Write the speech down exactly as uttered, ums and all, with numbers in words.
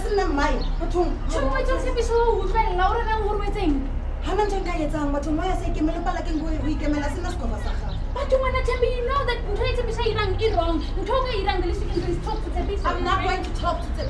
sena mai bathong Tshepo Tshepiso o tla laura ka hore wetseng hana ntse nka etsang bathong ba ya se ke mele pala ke ngo e ikemela sena sekofa sa gago bathong wana Themba you know that ntho e Tshepiso irang e wrong ntho ka irang the least you can do is talk to Tshepiso I'm not going to talk to Tshepiso